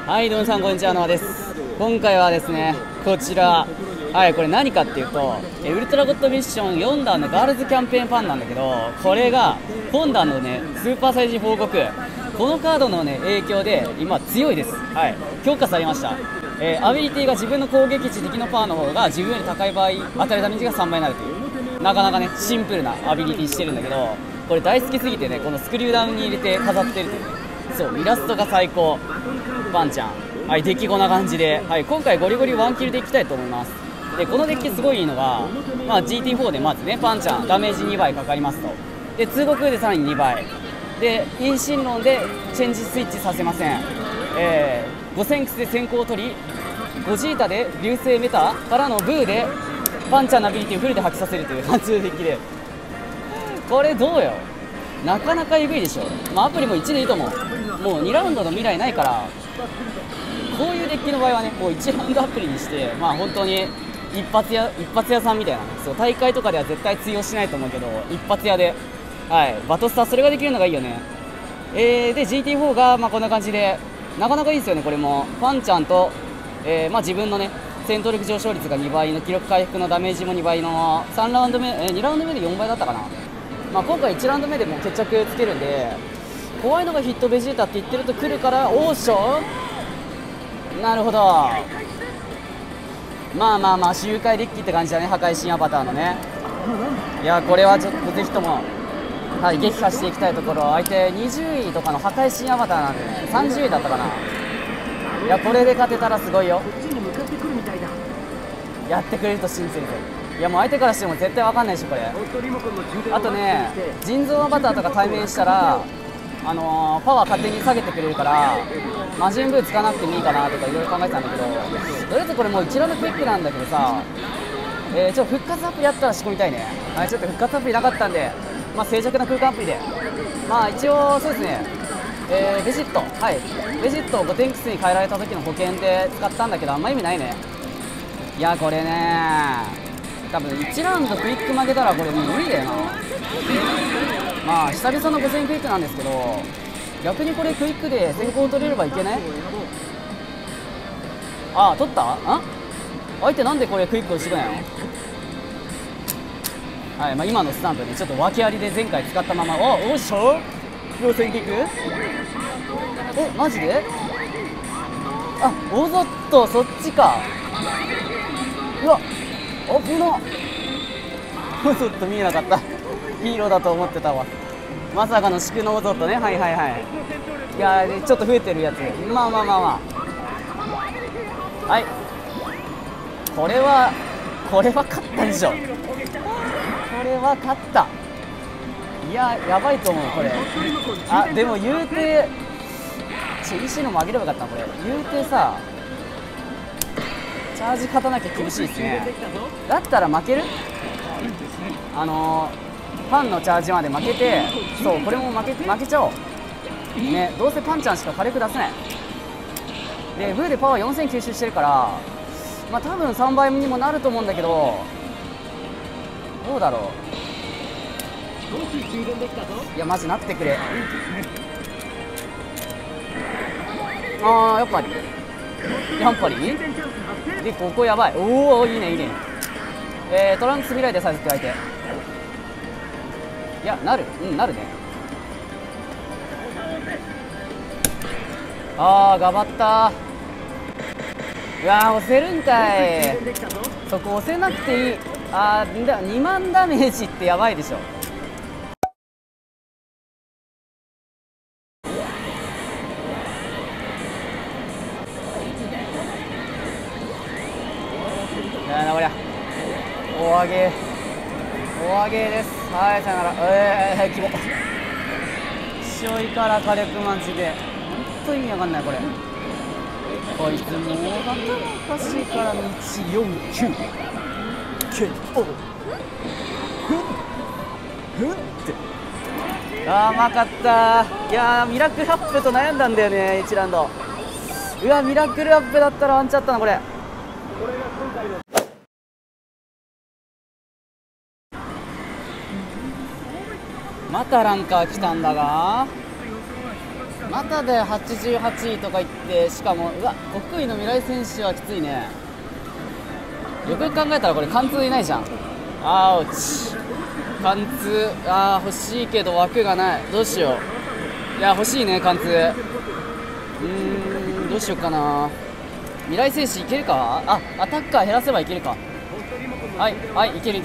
はい、どうもさん、こんにちは、ノアです。今回はですね、こちら、はい、これ何かっていうと、ウルトラゴッドミッション4弾のガールズキャンペーンパンなんだけど、これが本弾のね、スーパーサイジ報告、このカードのね、影響で今強いです。はい、強化されました。アビリティが自分の攻撃値、敵のパワーの方が自分より高い場合、当たるダメージが3倍になるという、なかなかね、シンプルなアビリティしてるんだけど、これ大好きすぎてね、このスクリューダウンに入れて飾ってるという、そう、イラストが最高。パンちゃん、はい、デッキこんな感じで、はい、今回ゴリゴリワンキルでいきたいと思います。でこのデッキすごいいいのが、GT4 でまずねパンちゃんダメージ2倍かかりますと、で通告でさらに2倍で、因心論でチェンジスイッチさせません。5センクスで先行を取り、ゴジータで流星メタからのブーでパンちゃんのアビリティをフルで発揮させるという感じのデッキで、これどうよ、なかなかえぐいでしょ。アプリも1でいいと思う。もう2ラウンドの未来ないから、こういうデッキの場合はね、もう1ラウンドアプリにして、本当に一発屋さんみたいな、そう大会とかでは絶対通用しないと思うけど、一発屋で、はい、バトスター、それができるのがいいよね。で GT4 がこんな感じで、なかなかいいですよね。これもパンちゃんと、自分のね戦闘力上昇率が2倍の記録回復のダメージも2倍の3ラウンド目、2ラウンド目で4倍だったかな。今回1ラウンド目でも決着つけるんで、怖いのがヒットベジータって言ってると来るから、オーション、なるほど。周回デッキって感じだね、破壊神アバターのね。いや、これはちょっとぜひとも、はい、撃破していきたいところ。相手20位とかの破壊神アバターなんで、30位だったかな。いや、これで勝てたらすごいよ。やってくれると信じてるぜ。いや、もう相手からしても絶対わかんないでしょこれ。あとね、腎臓アバターとか対面したらパワー勝手に下げてくれるから、魔人ブーつかなくてもいいかなとかいろいろ考えてたんだけど、とりあえずこれもう1ラウンドクイックなんだけどさ、ちょっと復活アプリやったら仕込みたいね。はい、ちょっと復活アプリなかったんで、静寂な空間アプリで、一応そうですね、ベジット、はい、ベジットを5テンクスに変えられた時の保険で使ったんだけど、あんま意味ないね。いや、これね、多分1ラウンドクイック負けたらこれもう無理だよな。久々の5000クイックなんですけど、逆にこれクイックで先行取れればいけない。取った。相手なんでこれクイックをしてくないの。はい、今のスタンプね、ちょっと訳ありで前回使ったまま、おっしょ5000クイック、マジで。オゾット、そっちか。うわ、危なっ。ちょっと見えなかった。ヒーローだと思ってたわ。まさかの宿儺オゾットね。はい。いやー、ちょっと増えてるやつ。はい、これは勝ったでしょ。これは勝った。いや、やばいと思うこれ。でも言うて石のも上げればよかったな。これ言うてさ、チャージ勝たなきゃ厳しいですね。だったら負ける、ファンのチャージまで負けて、そう、これも負けちゃおうね。どうせパンちゃんしか火力出せないで、ブーでパワー4000吸収してるから、多分3倍にもなると思うんだけど、どうだろう。いや、マジなってくれ。やっぱりで、ここやばい。おお、いいね。トランクス未来でさせて相手。いや、なるね。がばった。うわ、押せるんかい。そこ押せなくていい。2万ダメージってやばいでしょ。こりゃ大上げです。はい、さよなら。希望しょいから火力マジで本当意味わかんないこれ。こいつもう頭おかしいから149KOって甘かった。いやー、ミラクルアップと悩んだんだよね1ラウンド。うわ、ミラクルアップだったらワンチャンあったなこれ。またランカー来たんだが、 またで88位とかいって、しかもうわ6位の未来選手はきついね。よくよく考えたらこれ貫通いないじゃん。あー落ち貫通、欲しいけど枠がない。どうしよう。いや欲しいね貫通。どうしようかな。未来選手いけるか。アタッカー減らせばいけるか。はい、いける。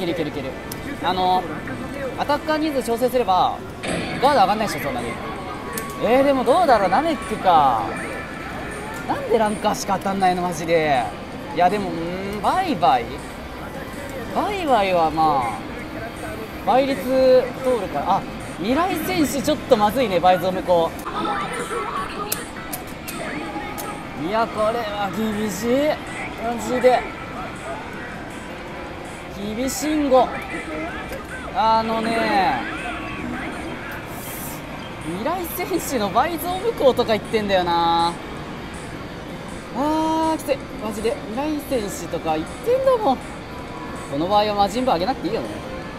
アタッカー人数調整すればガード上がんないでしょそんなに。でもどうだろう。ナメックか。なんでランカーしか当たんないのマジで。いやでもバイバイはまあ倍率通るから。未来選手ちょっとまずいね。倍増無効。いやこれは厳しいマジで厳しんご。未来選手の倍増無効とか言ってんだよな。きついマジで。未来選手とか言ってんだもん。この場合は魔人ブ上げなくていいよね。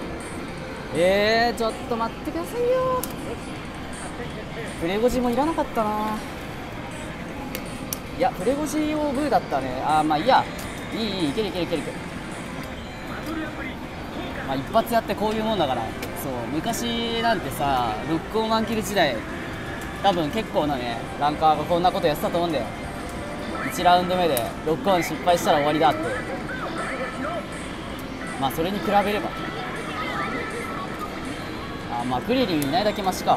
ちょっと待ってくださいよ。プレゴジもいらなかったな。いやプレゴジ用ブーだったね。まあいいや。いける。まあ一発やってこういうもんだから。そう昔なんてさロックオンワンキル時代多分結構なねランカーがこんなことやってたと思うんだよ。1ラウンド目でロックオン失敗したら終わりだって。まあそれに比べればまあクリリンいないだけマシか。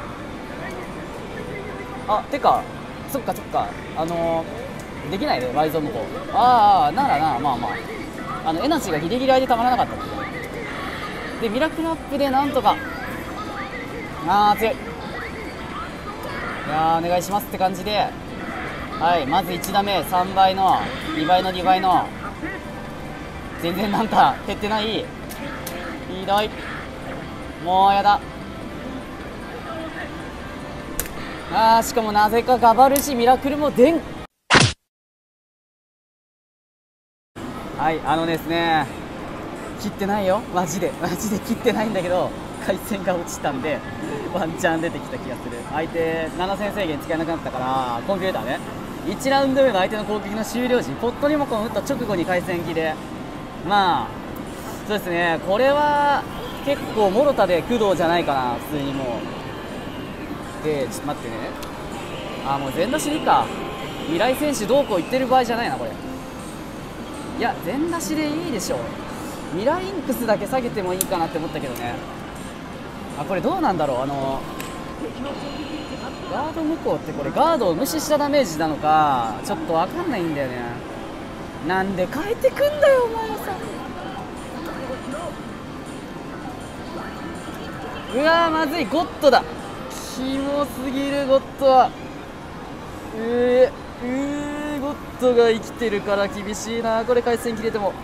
てかそっかできないで倍増無効。ならまあエナジーがギリギリでたまらなかったってでミラクルアップでなんとか強い。いやお願いしますって感じで、まず1打目3倍の2倍の2倍の全然なんか減ってない。ひどい。もうやだ。しかもなぜかガバルシミラクルも出ん。ですね切ってないよマジで切ってないんだけど回線が落ちたんでワンチャン出てきた気がする。相手7000制限使えなくなったからコンピューターね1ラウンド目の相手の攻撃の終了時ポットリモコン打った直後に回線切れ。まあそうですねこれは結構モロタで工藤じゃないかな普通にもう。でちょっと待ってね。もう全出しでいいか。未来選手どうこう言ってる場合じゃないなこれ。いや全出しでいいでしょ。ミラーインクスだけ下げてもいいかなって思ったけどね。これどうなんだろう。ガード無効ってこれガードを無視したダメージなのかちょっと分かんないんだよね。なんで変えてくんだよお前はさ。うわまずい。ゴッドだ。キモすぎるゴッドは。ゴッドが生きてるから厳しいなこれ。回線切れても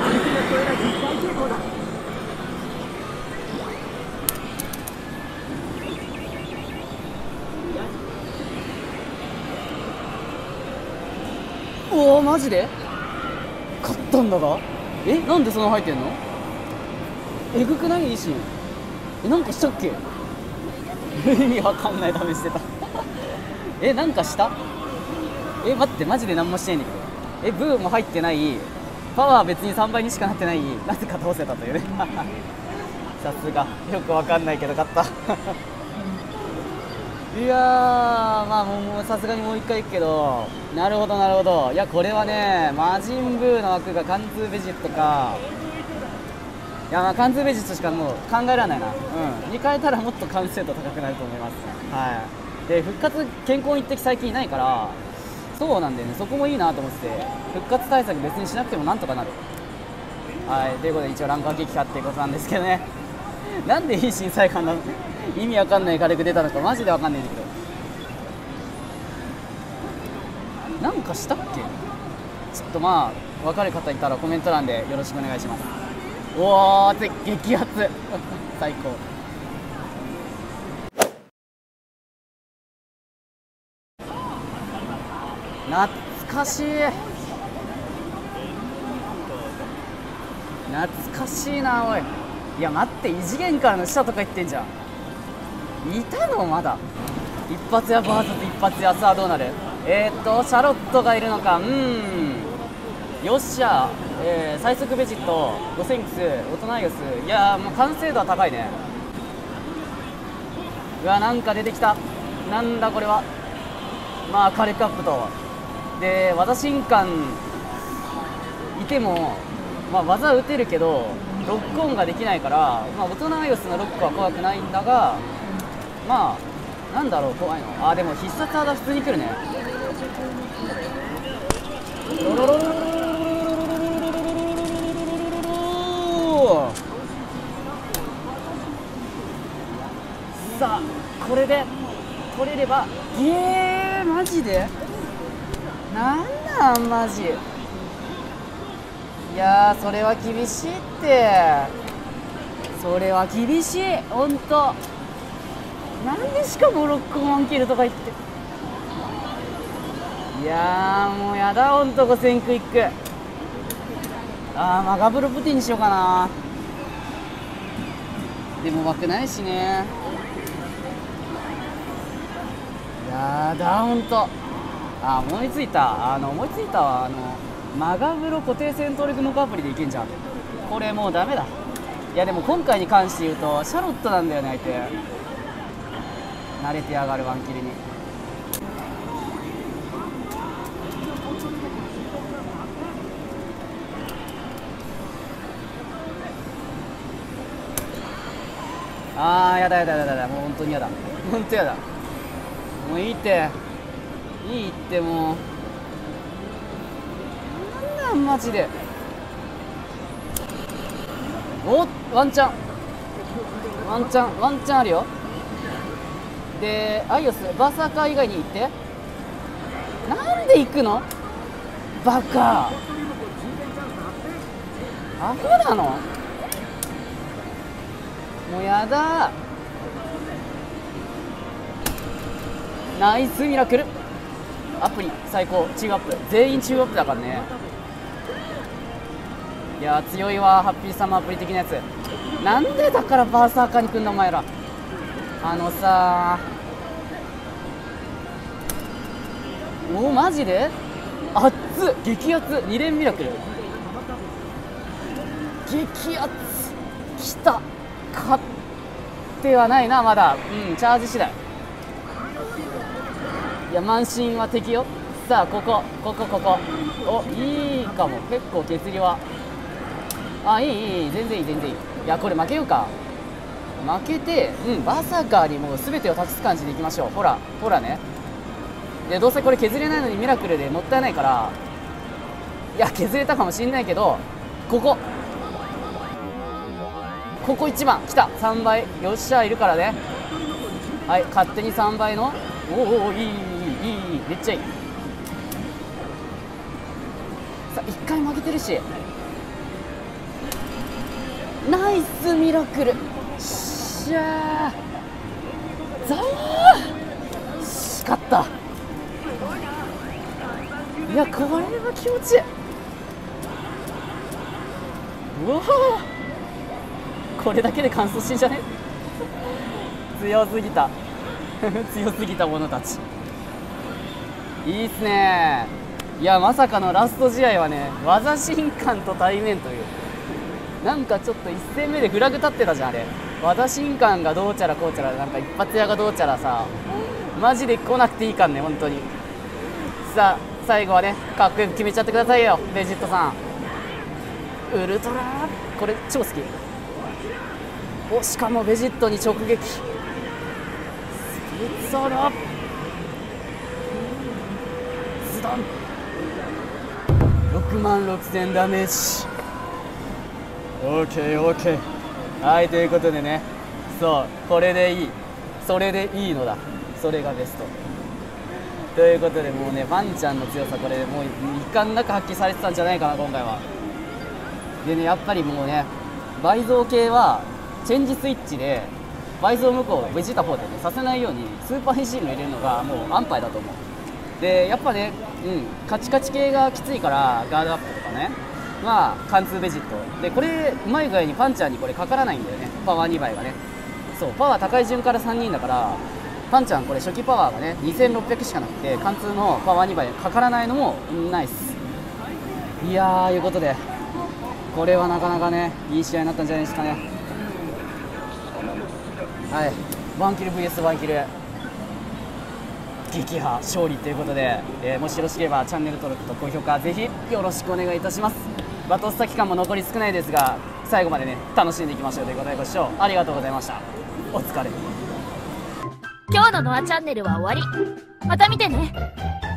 マジで勝ったんだが。なんでその入ってんの。えぐくない？いいシーン。なんかしたっけ意味わかんない試してたなんかした。待ってマジで何もしてないんだけど。ブーも入ってない。パワー別に3倍にしかなってない。なぜか倒せたというねさすがよくわかんないけど勝ったいやまあもうさすがにもう一回いくけど。なるほど。いやこれはね魔人ブーの枠が貫通ベジットか。いや貫通ベジットしかもう考えられないな。に変えたらもっと完成度高くなると思います。で復活健康一滴最近いないからそうなんだよね。そこもいいなと思ってて復活対策別にしなくてもなんとかなる。ということで一応ランカー撃破っていうことなんですけどねなんでいい震災感の意味わかんない火力出たのかマジでわかんないんだけど。なんかしたっけ。ちょっとまあ分かる方いたらコメント欄でよろしくお願いします。激アツ最高。懐かしいなおい。いや待って異次元からの下とか言ってんじゃん。いたのまだ。 一発屋 VS 一発屋、さあどうなる。シャロットがいるのか。よっしゃ、最速ベジット、ゴセンクス、オトナイオス。いやー、もう完成度は高いね。うわ、なんか出てきた。なんだこれは。まあカレクアップとで、技神官いても、まあ、技打てるけどロックオンができないから、まあ、オトナイオスのロックは怖くないんだが、まあなんだろう、怖いの。でも必殺技普通に来るね。さあこれで取れれば、マジでなんなんマジ。いやー、それは厳しいって。それは厳しい、ほんと。なんでしかもロックオンキルとか言って。いやー、もうやだ、ほんと。5000クイック。マガブロプティにしようかな。でも枠ないしね。やだ、ほんと。思いついたわ。マガブロ固定戦闘力目アプリでいけんじゃん。これもうダメだ。いやでも今回に関して言うとシャロットなんだよね、相手。慣れてやがる、ワンキルに。やだ、もう本当にやだ、本当やだ。もういいって、もうなんなんマジで。ワンチャンあるよ。でアイオスバーサーカー以外に行って。なんで行くのバカ、アホなの。もうやだ。ナイスミラクル。アプリ最高。中アップ、全員中アップだからね。いや強いわ、ハッピーサマーアプリ的なやつ。なんでだからバーサーカーに来んのお前ら。さマジで熱っ、激アツ2連ミラクル。激アツきた。勝ってはないなまだ。チャージ次第。いや慢心は敵よ。さあここいいかも。結構削りはいい、全然いい。いやこれ負けようか。負けてバーサーカーにもう全てを託す感じでいきましょう。ほらね。でどうせこれ削れないのにミラクルでもったいないから。いや削れたかもしんないけど、ここ1番きた。3倍よっしゃいるからね。はい、勝手に3倍のいい、めっちゃいい。さあ1回負けてるし、ナイスミラクル。しゃー、勝った。いやこれは気持ちいい。これだけで完走してんじゃね。強すぎた強すぎた者たち。いいっすね。いやまさかのラスト試合はね、技神官と対面という。なんかちょっと1戦目でフラグ立ってたじゃん、あれ。技神官がどうちゃらこうちゃら、なんか一発屋がどうちゃらさ、マジで来なくていいかんね、本当に。さあ最後はね、かっこよく決めちゃってくださいよ、ベジットさん。ウルトラこれ超好き。しかもベジットに直撃。スピッツァラズダン。66000ダメージ。オーケー。はい、ということでね、これでいい、それでいいのだ、それがベストということで、もうねワンちゃんの強さ、これもう遺憾なく発揮されてたんじゃないかな今回は。でね、やっぱりもうね、倍増系はチェンジスイッチで倍増向こうベジータ4でねさせないようにスーパー変身の入れるのがもう安牌だと思う。でやっぱね、カチカチ系がきついからガードアップとかね、まあ貫通ベジットで、これうまい具合にパンチャーにこれかからないんだよね、パワー2倍がね。パワー高い順から3人だから、 パンちゃんこれ初期パワーがね2600しかなくて貫通のパワー2倍かからないのもナイス。いやー、いうことでこれはなかなかねいい試合になったんじゃないですかね。はい、ワンキル VS ワンキル撃破勝利ということで、もしよろしければチャンネル登録と高評価ぜひよろしくお願いいたします。バトスタ期間も残り少ないですが最後までね楽しんでいきましょうということでご視聴ありがとうございました。お疲れ。 今日のノアチャンネルは終わり。また見てね。